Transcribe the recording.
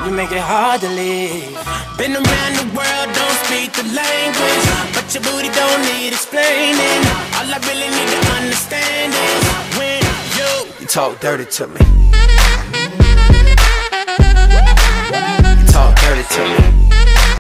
you make it hard to leave. Been around the world, don't speak the language, but your booty don't need explaining. All I really need to understand is when you talk dirty to me.